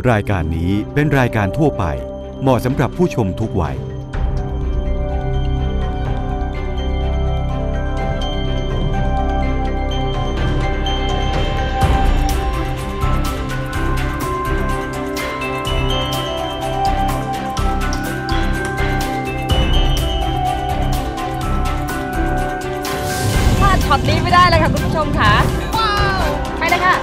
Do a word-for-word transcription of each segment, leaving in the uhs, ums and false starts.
รายการนี้เป็นรายการทั่วไปเหมาะสำหรับผู้ชมทุกวัยพลาดช็อตนี้ไม่ได้เลยค่ะคุณผู้ชมค่ะว้าวไปเลยค่ะ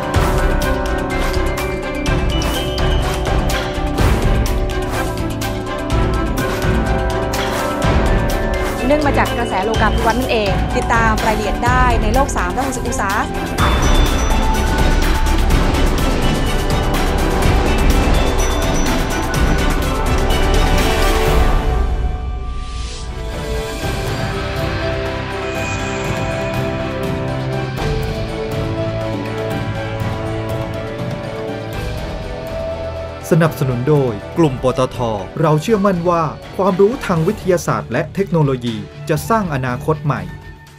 เนื่องมาจากกระแสโลกาภิวัตน์นั่นเองติดตามรายละเอียดได้ในโลกสามร้อยหกสิบองศาสนับสนุนโดยกลุ่มปตท.เราเชื่อมั่นว่าความรู้ทางวิทยาศาสตร์และเทคโนโลยีจะสร้างอนาคตใหม่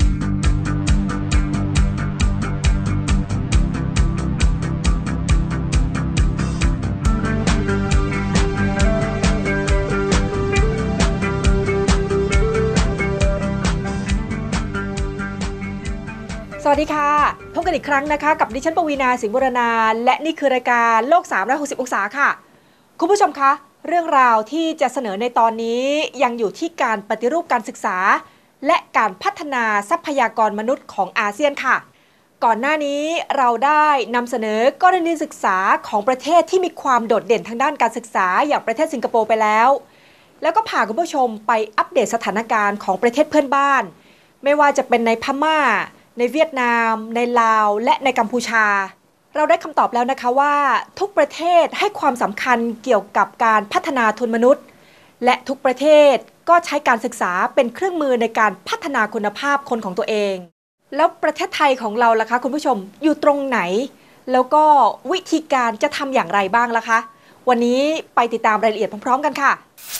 สวัสดีค่ะพบกันอีกครั้งนะคะกับดิฉันปวีณาสิงห์บุรณาและนี่คือรายการโลกสามร้อยหกสิบองศาค่ะคุณผู้ชมคะเรื่องราวที่จะเสนอในตอนนี้ยังอยู่ที่การปฏิรูปการศึกษาและการพัฒนาทรัพยากรมนุษย์ของอาเซียนค่ะก่อนหน้านี้เราได้นำเสนอกรณีศึกษาของประเทศที่มีความโดดเด่นทางด้านการศึกษาอย่างประเทศสิงคโปร์ไปแล้วแล้วก็พาคุณผู้ชมไปอัปเดตสถานการณ์ของประเทศเพื่อนบ้านไม่ว่าจะเป็นในพม่าในเวียดนามในลาวและในกัมพูชาเราได้คำตอบแล้วนะคะว่าทุกประเทศให้ความสำคัญเกี่ยวกับการพัฒนาทุนมนุษย์และทุกประเทศก็ใช้การศึกษาเป็นเครื่องมือในการพัฒนาคุณภาพคนของตัวเองแล้วประเทศไทยของเราล่ะคะคุณผู้ชมอยู่ตรงไหนแล้วก็วิธีการจะทำอย่างไรบ้างล่ะคะวันนี้ไปติดตามรายละเอียดพร้อมๆกันค่ะ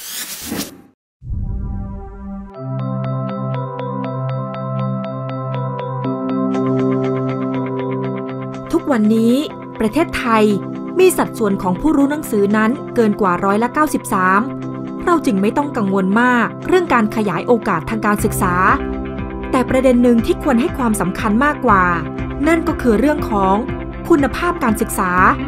ทุกวันนี้ประเทศไทยมีสัดส่วนของผู้รู้หนังสือนั้นเกินกว่าร้อยละเก้าสิบสามเราจึงไม่ต้องกังวลมากเรื่องการขยายโอกาสทางการศึกษาแต่ประเด็นหนึ่งที่ควรให้ความสำคัญมากกว่านั่นก็คือเรื่องของคุณภาพการศึกษา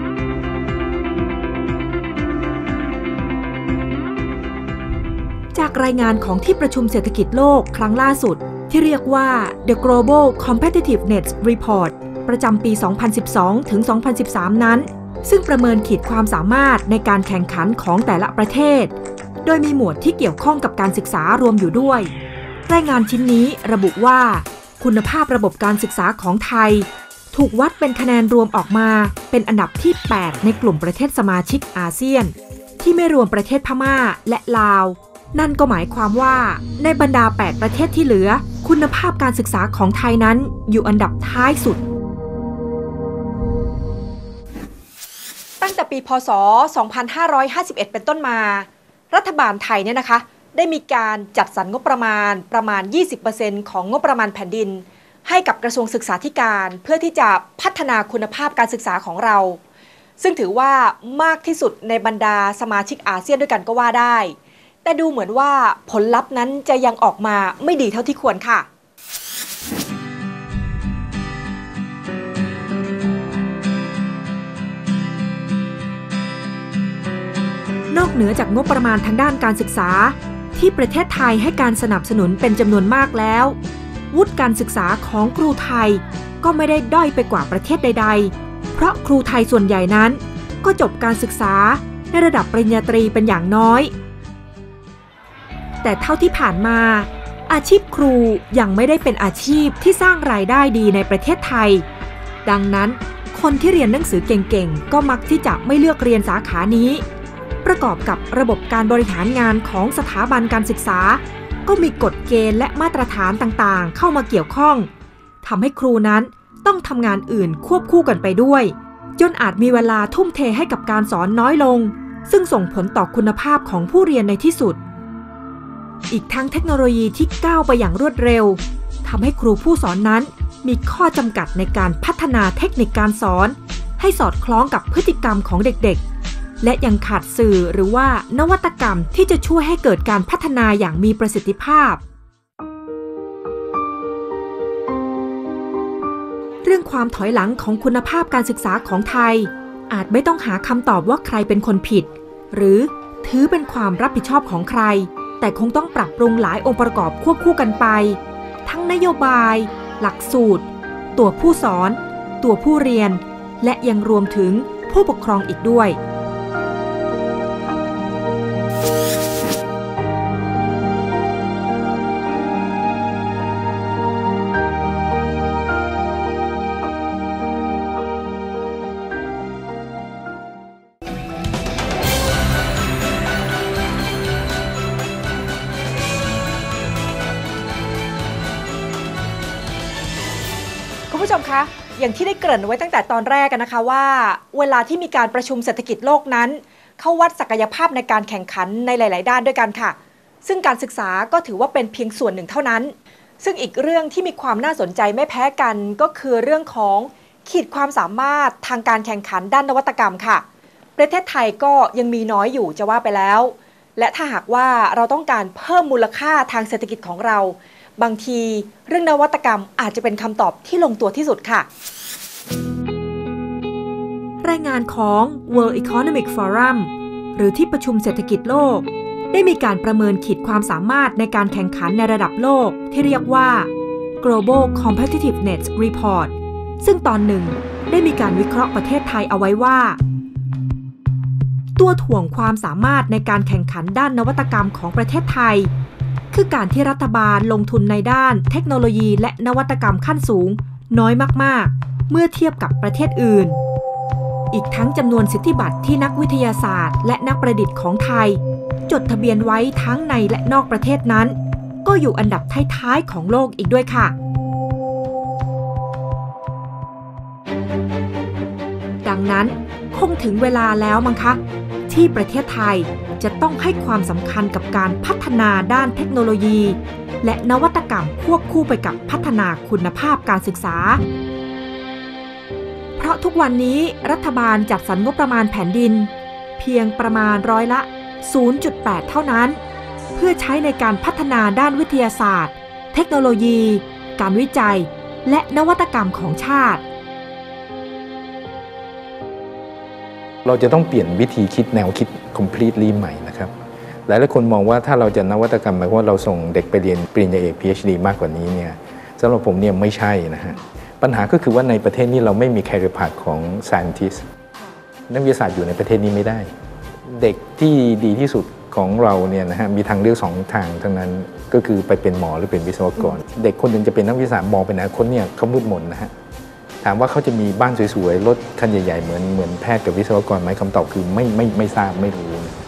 จากรายงานของที่ประชุมเศรษฐกิจโลกครั้งล่าสุดที่เรียกว่า The Global Competitiveness Reportประจำปี สองพันสิบสอง ถึง สองพันสิบสาม นั้นซึ่งประเมินขีดความสามารถในการแข่งขันของแต่ละประเทศโดยมีหมวดที่เกี่ยวข้องกับการศึกษารวมอยู่ด้วยรายงานชิ้นนี้ระบุว่าคุณภาพระบบการศึกษาของไทยถูกวัดเป็นคะแนนรวมออกมาเป็นอันดับที่ แปด ในกลุ่มประเทศสมาชิกอาเซียนที่ไม่รวมประเทศพม่าและลาวนั่นก็หมายความว่าในบรรดา แปด ประเทศที่เหลือคุณภาพการศึกษาของไทยนั้นอยู่อันดับท้ายสุดตั้งแต่ปีพ.ศ. สองพันห้าร้อยห้าสิบเอ็ด เป็นต้นมารัฐบาลไทยเนี่ยนะคะได้มีการจัดสรรงบประมาณประมาณ ยี่สิบเปอร์เซ็นต์ ของงบประมาณแผ่นดินให้กับกระทรวงศึกษาธิการเพื่อที่จะพัฒนาคุณภาพการศึกษาของเราซึ่งถือว่ามากที่สุดในบรรดาสมาชิกอาเซียนด้วยกันก็ว่าได้แต่ดูเหมือนว่าผลลัพธ์นั้นจะยังออกมาไม่ดีเท่าที่ควรค่ะนอกเหนือจากงบประมาณทางด้านการศึกษาที่ประเทศไทยให้การสนับสนุนเป็นจำนวนมากแล้ววุฒิการศึกษาของครูไทยก็ไม่ได้ด้อยไปกว่าประเทศใดๆเพราะครูไทยส่วนใหญ่นั้นก็จบการศึกษาในระดับปริญญาตรีเป็นอย่างน้อยแต่เท่าที่ผ่านมาอาชีพครูยังไม่ได้เป็นอาชีพที่สร้างรายได้ดีในประเทศไทยดังนั้นคนที่เรียนหนังสือเก่งๆก็มักที่จะไม่เลือกเรียนสาขานี้ประกอบกับระบบการบริหารงานของสถาบันการศึกษาก็มีกฎเกณฑ์และมาตรฐานต่างๆเข้ามาเกี่ยวข้องทำให้ครูนั้นต้องทำงานอื่นควบคู่กันไปด้วยจนอาจมีเวลาทุ่มเทให้กับการสอนน้อยลงซึ่งส่งผลต่อคุณภาพของผู้เรียนในที่สุดอีกทั้งเทคโนโลยีที่ก้าวไปอย่างรวดเร็วทำให้ครูผู้สอนนั้นมีข้อจำกัดในการพัฒนาเทคนิคการสอนให้สอดคล้องกับพฤติกรรมของเด็กๆและยังขาดสื่อหรือว่านวัตกรรมที่จะช่วยให้เกิดการพัฒนาอย่างมีประสิทธิภาพเรื่องความถอยหลังของคุณภาพการศึกษาของไทยอาจไม่ต้องหาคำตอบว่าใครเป็นคนผิดหรือถือเป็นความรับผิดชอบของใครแต่คงต้องปรับปรุงหลายองค์ประกอบควบคู่กันไปทั้งนโยบายหลักสูตรตัวผู้สอนตัวผู้เรียนและยังรวมถึงผู้ปกครองอีกด้วยคุณผู้ชมคะอย่างที่ได้เกริ่นไว้ตั้งแต่ตอนแรกกันนะคะว่าเวลาที่มีการประชุมเศรษฐกิจโลกนั้นเขาวัดศักยภาพในการแข่งขันในหลายๆด้านด้วยกันค่ะซึ่งการศึกษาก็ถือว่าเป็นเพียงส่วนหนึ่งเท่านั้นซึ่งอีกเรื่องที่มีความน่าสนใจไม่แพ้กันก็คือเรื่องของขีดความสามารถทางการแข่งขันด้านนวัตกรรมค่ะประเทศไทยก็ยังมีน้อยอยู่จะว่าไปแล้วและถ้าหากว่าเราต้องการเพิ่มมูลค่าทางเศรษฐกิจของเราบางทีเรื่องนวัตกรรมอาจจะเป็นคำตอบที่ลงตัวที่สุดค่ะรายงานของ World Economic Forum หรือที่ประชุมเศรษฐกิจโลกได้มีการประเมินขีดความสามารถในการแข่งขันในระดับโลกที่เรียกว่า Global Competitiveness Report ซึ่งตอนหนึ่งได้มีการวิเคราะห์ประเทศไทยเอาไว้ว่าตัวถ่วงความสามารถในการแข่งขันด้านนวัตกรรมของประเทศไทยคือการที่รัฐบาลลงทุนในด้านเทคโนโลยีและนวัตกรรมขั้นสูงน้อยมากๆเมื่อเทียบกับประเทศอื่นอีกทั้งจำนวนสิทธิบัตรที่นักวิทยาศาสตร์และนักประดิษฐ์ของไทยจดทะเบียนไว้ทั้งในและนอกประเทศนั้นก็อยู่อันดับท้ายๆของโลกอีกด้วยค่ะดังนั้นคงถึงเวลาแล้วมั้งคะที่ประเทศไทยจะต้องให้ความสำคัญกับการพัฒนาด้านเทคโนโลยีและนวัตกรรมควบคู่ไปกับพัฒนาคุณภาพการศึกษาเพราะทุกวันนี้รัฐบาลจัดสรรงบประมาณแผ่นดินเพียงประมาณร้อยละ ศูนย์จุดแปด เท่านั้นเพื่อใช้ในการพัฒนาด้านวิทยาศาสตร์เทคโนโลยีการวิจัยและนวัตกรรมของชาติเราจะต้องเปลี่ยนวิธีคิดแนวคิด completely ใหม่นะครับหลายหลายคนมองว่าถ้าเราจะนวัตกรรมหมายความว่าเราส่งเด็กไปเรียนปริญญาเอก พี เอช ดี มากกว่านี้เนี่ยสำหรับผมเนี่ยไม่ใช่นะฮะปัญหาก็คือว่าในประเทศนี้เราไม่มี career path ของ scientist นักวิทยาศาสตร์อยู่ในประเทศนี้ไม่ได้เด็กที่ดีที่สุดของเราเนี่ยนะฮะมีทางเลือกสองทางทั้งนั้นก็คือไปเป็นหมอหรือเป็นวิศวกรเด็กคนหนึ่งจะเป็นนักวิทยาศาสตร์มองเป็นอนาคตเนี่ยเขามืดมนนะฮะถามว่าเขาจะมีบ้านสวยๆรถคันใหญ่ๆเหมือนเหมือนแพทย์กับวิศวกรไหมคำตอบคือไม่ไม่ไม่ทราบไม่รู้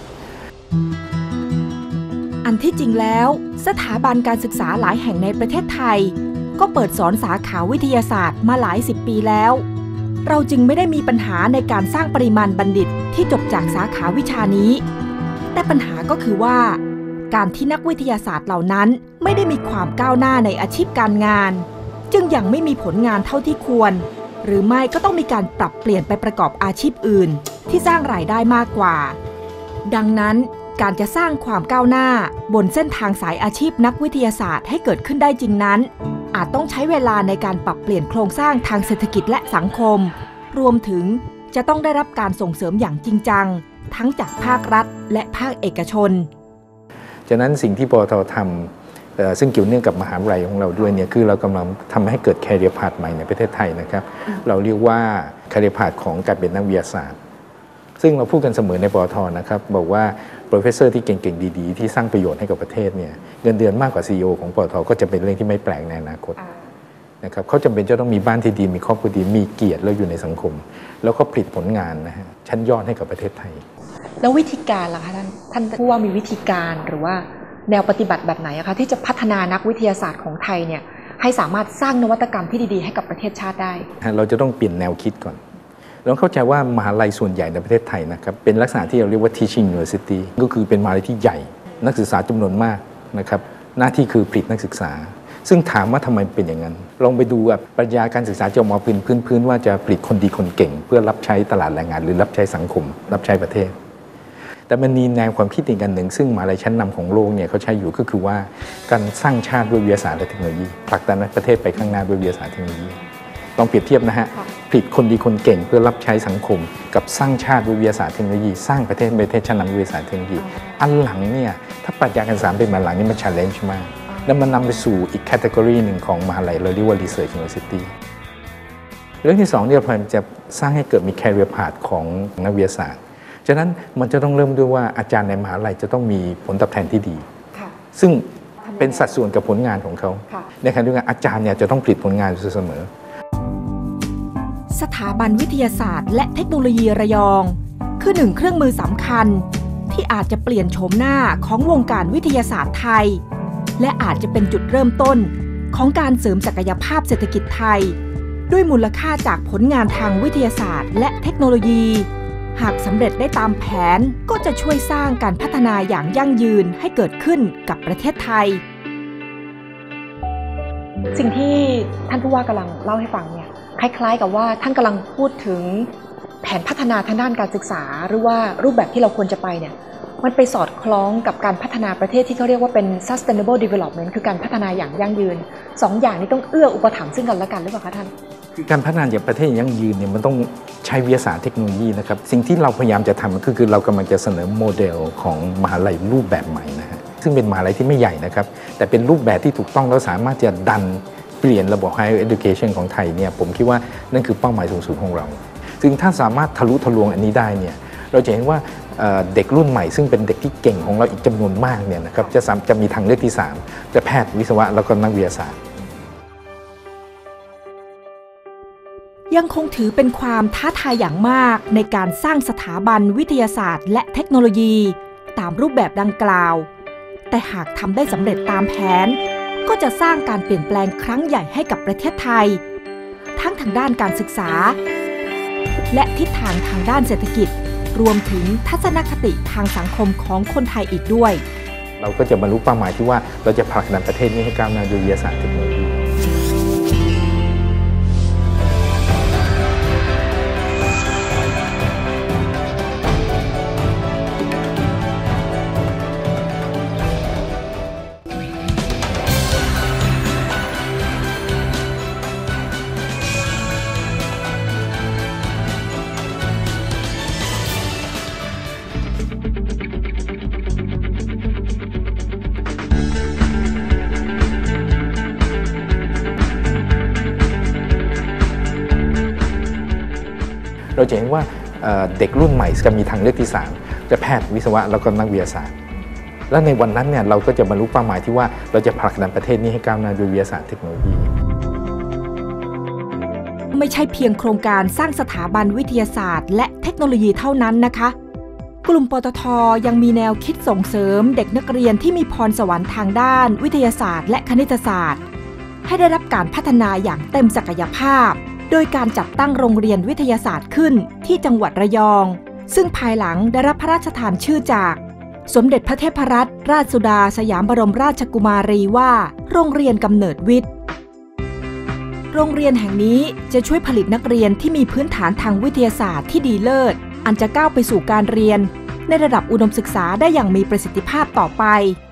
อันที่จริงแล้วสถาบันการศึกษาหลายแห่งในประเทศไทยก็เปิดสอนสาขาวิทยาศาสตร์มาหลายสิบปีแล้วเราจึงไม่ได้มีปัญหาในการสร้างปริมาณบัณฑิตที่จบจากสาขาวิชานี้แต่ปัญหาก็คือว่าการที่นักวิทยาศาสตร์เหล่านั้นไม่ได้มีความก้าวหน้าในอาชีพการงานจึงยังไม่มีผลงานเท่าที่ควรหรือไม่ก็ต้องมีการปรับเปลี่ยนไปประกอบอาชีพอื่นที่สร้างรายได้มากกว่าดังนั้นการจะสร้างความก้าวหน้าบนเส้นทางสายอาชีพนักวิทยาศาสตร์ให้เกิดขึ้นได้จริงนั้นอาจต้องใช้เวลาในการปรับเปลี่ยนโครงสร้างทางเศรษฐกิจและสังคมรวมถึงจะต้องได้รับการส่งเสริมอย่างจริงจังทั้งจากภาครัฐและภาคเอกชนฉะนั้นสิ่งที่ปตท.ทำซึ่งเกี่ยวเนื่องกับมหาวิทยาลัยของเราด้วยเนี่ยคือเรากำลังทำให้เกิด career path ใหม่ในประเทศไทยนะครับเราเรียกว่า career path ของการเป็นนักวิทยาศาสตร์ซึ่งเราพูดกันเสมอในปตท.นะครับบอกว่า professor ที่เก่งๆดีๆที่สร้างประโยชน์ให้กับประเทศเนี่ยเงินเดือนมากกว่า ซี อี โอ ของปตท.ก็จะเป็นเรื่องที่ไม่แปลกในอนาคตนะครับเขาจำเป็นจะต้องมีบ้านที่ดีมีครอบครัวดีมีเกียรติแล้วอยู่ในสังคมแล้วก็ผลิตผลงานนะฮะชั้นยอดให้กับประเทศไทยแล้ววิธีการล่ะคะท่านท่านผู้ว่ามีวิธีการหรือว่าแนวปฏิบัติแบบไหนอะคะที่จะพัฒนานักวิทยาศาสตร์ของไทยเนี่ยให้สามารถสร้างนวัตกรรมที่ดีๆให้กับประเทศชาติได้เราจะต้องเปลี่ยนแนวคิดก่อนเราเข้าใจว่ามหาลัยส่วนใหญ่ในประเทศไทยนะครับเป็นลักษณะที่เราเรียกว่า teaching university ก็คือเป็นมหาลัยที่ใหญ่นักศึกษาจำนวนมากนะครับหน้าที่คือผลิตนักศึกษาซึ่งถามว่าทำไมเป็นอย่างนั้นลองไปดูแบบปรัชญาการศึกษาจะมองพื้นพื้นว่าจะผลิตคนดีคนเก่งเพื่อรับใช้ตลาดแรงงานหรือรับใช้สังคมรับใช้ประเทศแต่มันมีแนวความคิดอีกอันหนึ่งซึ่งมหาลัยชั้นนำของโลกเนี่ยเขาใช้อยู่ก็คือว่าการสร้างชาติด้วยวิทยาศาสตร์และเทคโนโลยีผลักดันประเทศไปข้างหน้าด้วยวิทยาศาสตร์เทคโนโลยีลองเปรียบเทียบนะฮะผลิตคนดีคนเก่งเพื่อรับใช้สังคมกับสร้างชาติด้วยวิทยาศาสตร์เทคโนโลยีสร้างประเทศประเทศชั้นนำด้วยวิทยาศาสตร์เทคโนโลยีอันหลังเนี่ยถ้าปรัชญาการศึกษาเป็นมาหลังนี่มัน challenge มากแล้วมันนำไปสู่อีกแคตตากรีหนึ่งของมหาลัยเราเรียกว่า research university เรื่องที่สองเนี่ยพยายามจะสร้างให้เกิดมี career path ของนักวิทยาศาสตร์ฉะนั้นมันจะต้องเริ่มด้วยว่าอาจารย์ในมหาลัยจะต้องมีผลตอบแทนที่ดีซึ่งเป็นสัดส่วนกับผลงานของเขาในขณะเดียวกันอาจารย์เนี่ยจะต้องผลิตผลงานอยู่เสมอสถาบันวิทยาศาสตร์และเทคโนโลยีระยองคือหนึ่งเครื่องมือสำคัญที่อาจจะเปลี่ยนโฉมหน้าของวงการวิทยาศาสตร์ไทยและอาจจะเป็นจุดเริ่มต้นของการเสริมศักยภาพเศรษฐกิจไทยด้วยมูลค่าจากผลงานทางวิทยาศาสตร์และเทคโนโลยีหากสำเร็จได้ตามแผนก็จะช่วยสร้างการพัฒนาอย่างยั่งยืนให้เกิดขึ้นกับประเทศไทยสิ่งที่ท่านผู้ว่ากำลังเล่าให้ฟังเนี่ยคล้ายๆกับว่าท่านกำลังพูดถึงแผนพัฒนาทางด้านการศึกษาหรือว่ารูปแบบที่เราควรจะไปเนี่ยมันไปสอดคล้องกับการพัฒนาประเทศที่เขาเรียกว่าเป็น sustainable development คือการพัฒนาอย่างยั่งยืนสองอย่างนี้ต้องเอื้ออุปถัมภ์ซึ่งกันและกันหรือเปล่าคะท่านคือการพัฒนาอย่างประเทศยั่งยืนเนี่ยมันต้องใช้วิทยาศาสตร์เทคโนโลยีนะครับสิ่งที่เราพยายามจะทำก็คือเรากำลังจะเสนอโมเดลของมหาลัยรูปแบบใหม่นะฮะซึ่งเป็นมหาลัยที่ไม่ใหญ่นะครับแต่เป็นรูปแบบที่ถูกต้องแล้วสามารถจะดันเปลี่ยนระบบ Higher Education ของไทยเนี่ยผมคิดว่านั่นคือเป้าหมายสูงสุดของเราซึ่งถ้าสามารถทะลุทะลวงอันนี้ได้เนี่ยเราจะเห็นว่าเด็กรุ่นใหม่ซึ่งเป็นเด็กที่เก่งของเราอีกจำนวนมากเนี่ยนะครับจะจะมีทางเลือกที่สามจะแพทย์วิศวะแล้วก็นักวิทยาศาสตร์ยังคงถือเป็นความท้าทายอย่างมากในการสร้างสถาบันวิทยาศาสตร์และเทคโนโลยีตามรูปแบบดังกล่าวแต่หากทำได้สำเร็จตามแผนก็จะสร้างการเปลี่ยนแปลงครั้งใหญ่ให้กับประเทศไทยทั้งทางด้านการศึกษาและทิศทางทางด้านเศรษฐกิจรวมถึงทัศนคติทางสังคมของคนไทยอีกด้วยเราก็จะบรรลุเป้าหมายที่ว่าเราจะผลักดันประเทศนี้ให้ก้าวหน้าด้วยวิทยาศาสตร์เทคโนโลยีเราจะเห็นว่าเด็กรุ่นใหม่จะมีทางเลือกที่สามจะแพทย์วิศวะแล้วก็นักวิทยาศาสตร์และในวันนั้นเนี่ยเราก็จะบรรลุเป้าหมายที่ว่าเราจะผลักดันประเทศนี้ให้ก้าวหน้าด้วยวิทยาศาสตร์เทคโนโลยีไม่ใช่เพียงโครงการสร้างสถาบันวิทยาศาสตร์และเทคโนโลยีเท่านั้นนะคะกลุ่มปตท.ยังมีแนวคิดส่งเสริมเด็กนักเรียนที่มีพรสวรรค์ทางด้านวิทยาศาสตร์และคณิตศาสตร์ให้ได้รับการพัฒนาอย่างเต็มศักยภาพโดยการจัดตั้งโรงเรียนวิทยาศาสตร์ขึ้นที่จังหวัดระยองซึ่งภายหลังได้รับพระราชทานชื่อจากสมเด็จพระเทพรัตนราชสุดาสยามบรมราชกุมารีว่าโรงเรียนกำเนิดวิทย์โรงเรียนแห่งนี้จะช่วยผลิตนักเรียนที่มีพื้นฐานทางวิทยาศาสตร์ที่ดีเลิศอันจะก้าวไปสู่การเรียนในระดับอุดมศึกษาได้อย่างมีประสิทธิภาพต่อไป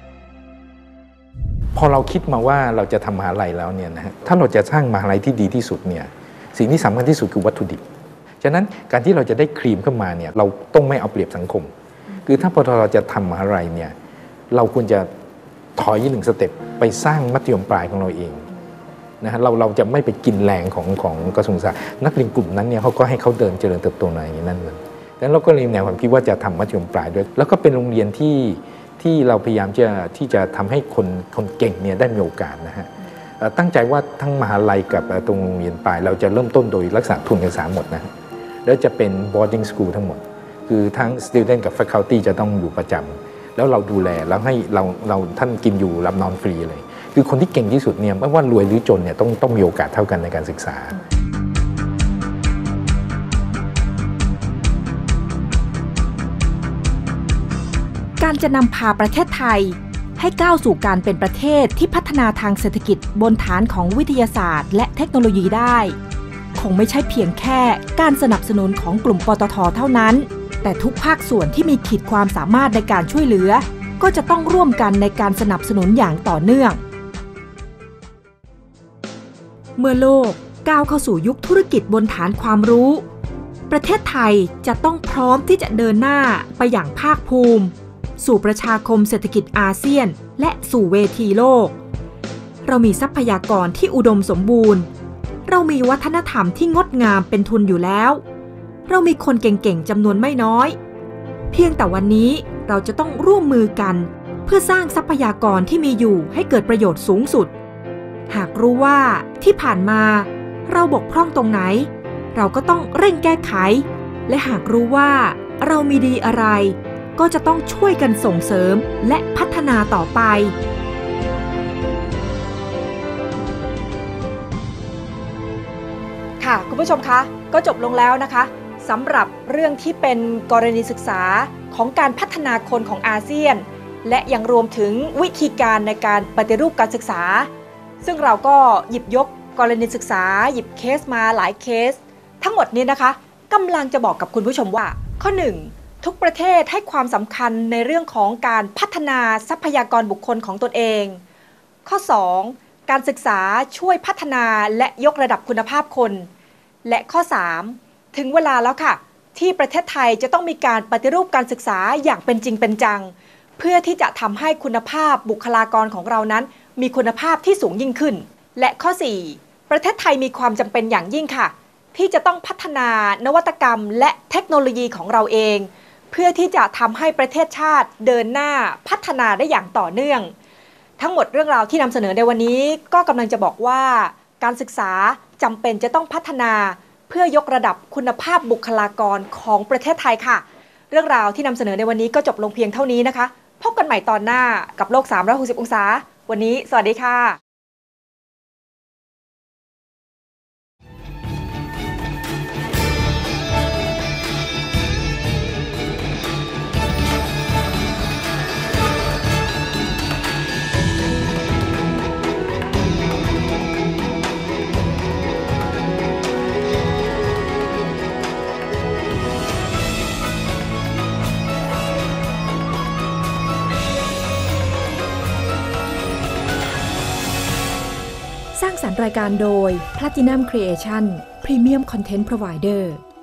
พอเราคิดมาว่าเราจะทำมหาลัยแล้วเนี่ยนะฮะถ้าเราจะสร้างมหาลัยที่ดีที่สุดเนี่ยสิ่งที่สำคัญที่สุดคือวัตถุดิบฉะนั้นการที่เราจะได้ครีมขึ้นมาเนี่ยเราต้องไม่เอาเปรียบสังคมคือถ้าพอเราจะทำมหาลัยเนี่ยเราควรจะถอยหนึ่งสเต็ปไปสร้างมัธยมปลายของเราเองนะฮะเราเราจะไม่ไปกินแรงของของกระทรวงศึกษานักเรียนกลุ่มนั้นเนี่ยเขาก็ให้เขาเดินเจริญเติบโตในนั่นเลยดังนั้นเราก็เลยแนวความคิดว่าจะทำมัธยมปลายด้วยแล้วก็เป็นโรงเรียนที่ที่เราพยายามจะที่จะทำให้คนคนเก่งเนี่ยได้มีโอกาสนะฮะตั้งใจว่าทั้งมหาลัยกับตรงโรงเรียนปลายเราจะเริ่มต้นโดยลักษณะทุนการศึกษาหมดนะแล้วจะเป็น boarding school ทั้งหมดคือทั้ง student กับ faculty จะต้องอยู่ประจำแล้วเราดูแลแล้วให้เราเราท่านกินอยู่รับนอนฟรีเลยคือคนที่เก่งที่สุดเนี่ยไม่ว่ารวยหรือจนเนี่ยต้องต้องมีโอกาสเท่ากันในการศึกษาการจะนำพาประเทศไทยให้ก้าวสู่การเป็นประเทศที่พัฒนาทางเศรษฐกิจบนฐานของวิทยาศาสตร์และเทคโนโลยีได้คงไม่ใช่เพียงแค่การสนับสนุนของกลุ่มปตท.เท่านั้นแต่ทุกภาคส่วนที่มีขีดความสามารถในการช่วยเหลือก็จะต้องร่วมกันในการสนับสนุนอย่างต่อเนื่องเมื่อโลกก้าวเข้าสู่ยุคธุรกิจบนฐานความรู้ประเทศไทยจะต้องพร้อมที่จะเดินหน้าไปอย่างภาคภูมิสู่ประชาคมเศรษฐกิจอาเซียนและสู่เวทีโลกเรามีทรัพยากรที่อุดมสมบูรณ์เรามีวัฒนธรรมที่งดงามเป็นทุนอยู่แล้วเรามีคนเก่งๆจำนวนไม่น้อยเพียงแต่วันนี้เราจะต้องร่วมมือกันเพื่อสร้างทรัพยากรที่มีอยู่ให้เกิดประโยชน์สูงสุดหากรู้ว่าที่ผ่านมาเราบกพร่องตรงไหนเราก็ต้องเร่งแก้ไขและหากรู้ว่าเรามีดีอะไรก็จะต้องช่วยกันส่งเสริมและพัฒนาต่อไปค่ะคุณผู้ชมคะก็จบลงแล้วนะคะสำหรับเรื่องที่เป็นกรณีศึกษาของการพัฒนาคนของอาเซียนและยังรวมถึงวิธีการในการปฏิรูปการศึกษาซึ่งเราก็หยิบยกกรณีศึกษาหยิบเคสมาหลายเคสทั้งหมดนี้นะคะกำลังจะบอกกับคุณผู้ชมว่าข้อหนึ่งทุกประเทศให้ความสำคัญในเรื่องของการพัฒนาทรัพยากรบุคคลของตนเองข้อสองการศึกษาช่วยพัฒนาและยกระดับคุณภาพคนและข้อสามถึงเวลาแล้วค่ะที่ประเทศไทยจะต้องมีการปฏิรูปการศึกษาอย่างเป็นจริงเป็นจังเพื่อที่จะทำให้คุณภาพบุคลากรของเรานั้นมีคุณภาพที่สูงยิ่งขึ้นและข้อสี่ประเทศไทยมีความจำเป็นอย่างยิ่งค่ะที่จะต้องพัฒนานวัตกรรมและเทคโนโลยีของเราเองเพื่อที่จะทำให้ประเทศชาติเดินหน้าพัฒนาได้อย่างต่อเนื่องทั้งหมดเรื่องราวที่นำเสนอในวันนี้ก็กำลังจะบอกว่าการศึกษาจำเป็นจะต้องพัฒนาเพื่อยกระดับคุณภาพบุคลากรของประเทศไทยค่ะเรื่องราวที่นำเสนอในวันนี้ก็จบลงเพียงเท่านี้นะคะพบกันใหม่ตอนหน้ากับโลกสามร้อยหกสิบองศาวันนี้สวัสดีค่ะสร้างสรรค์รายการโดย Platinum Creation Premium Content Provider